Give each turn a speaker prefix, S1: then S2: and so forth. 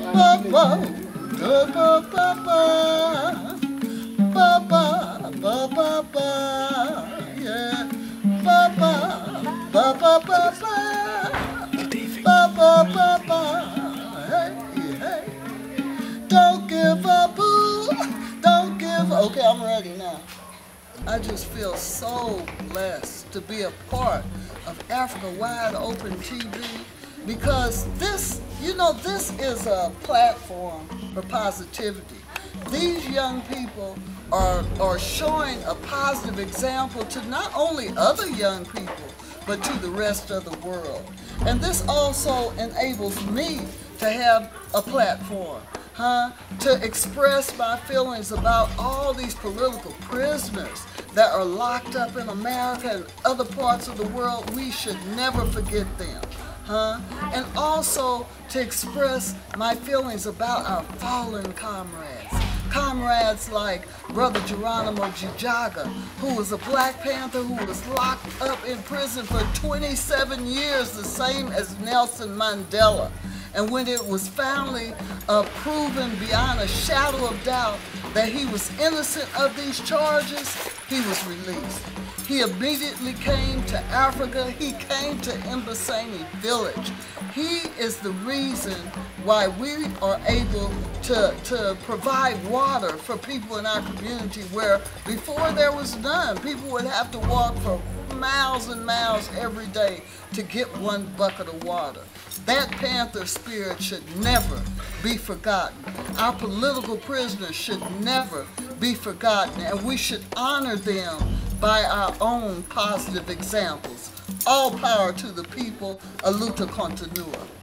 S1: ba ba ba ba ba ba ba ba ba ba ba yeah ba ba ba ba ba ba ba ba ba ba hey hey don't give up boo don't give up. Okay, I'm ready now. I just feel so blessed to be a part of Africa Wide Open TV because this, you know, this is a platform for positivity. These young people are showing a positive example to not only other young people, but to the rest of the world. And this also enables me to have a platform. To express my feelings about all these political prisoners that are locked up in America and other parts of the world. We should never forget them. And also to express my feelings about our fallen comrades. Comrades like Brother Geronimo Gijaga, who was a Black Panther who was locked up in prison for 27 years, the same as Nelson Mandela. And when it was finally proven beyond a shadow of doubt that he was innocent of these charges, he was released. He immediately came to Africa. He came to Mbasane village. He is the reason why we are able to provide water for people in our community where before there was none. People would have to walk for miles and miles every day to get one bucket of water. That Panther spirit should never be forgotten. Our political prisoners should never be forgotten, and we should honor them by our own positive examples. All power to the people. Aluta Continua.